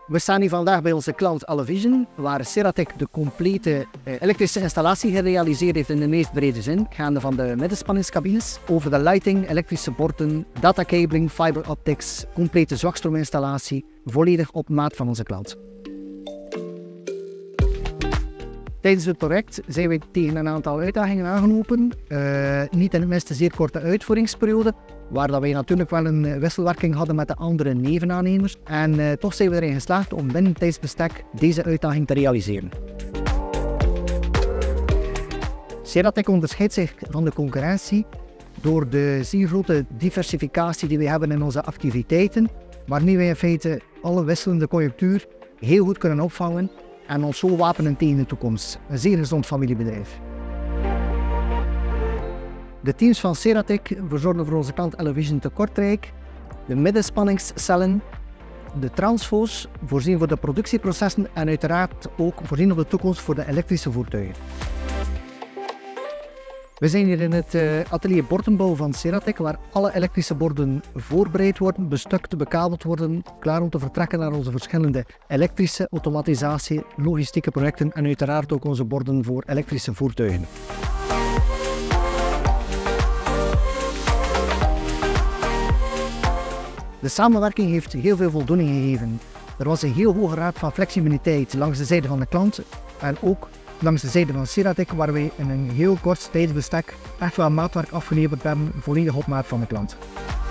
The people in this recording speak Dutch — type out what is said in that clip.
We staan hier vandaag bij onze klant Allovision, waar Ceratec de complete elektrische installatie gerealiseerd heeft in de meest brede zin, gaande van de middenspanningscabines, over de lighting, elektrische borden, datacabling, fiber optics, complete zwakstroominstallatie, volledig op maat van onze klant. Tijdens het project zijn we tegen een aantal uitdagingen aangelopen, niet in het minste zeer korte uitvoeringsperiode, waar dat wij natuurlijk wel een wisselwerking hadden met de andere nevenaannemers. En toch zijn we erin geslaagd om binnen tijdsbestek deze uitdaging te realiseren. Ceratec onderscheidt zich van de concurrentie door de zeer grote diversificatie die we hebben in onze activiteiten, waarmee wij in feite alle wisselende conjunctuur heel goed kunnen opvangen en ons zo wapenen tegen de toekomst. Een zeer gezond familiebedrijf. De teams van Ceratec verzorgen voor onze klant Allovision te Kortrijk de middenspanningscellen, de transfo's, voorzien voor de productieprocessen en uiteraard ook voorzien op de toekomst voor de elektrische voertuigen. We zijn hier in het atelier bordenbouw van Ceratec, waar alle elektrische borden voorbereid worden, bestukt, bekabeld worden, klaar om te vertrekken naar onze verschillende elektrische automatisatie, logistieke projecten en uiteraard ook onze borden voor elektrische voertuigen. De samenwerking heeft heel veel voldoening gegeven. Er was een heel hoge graad van flexibiliteit langs de zijde van de klant en ook langs de zijde van Ceratec, waar wij in een heel kort tijdsbestek echt wel maatwerk afgeleverd hebben, volledig op maat van de klant.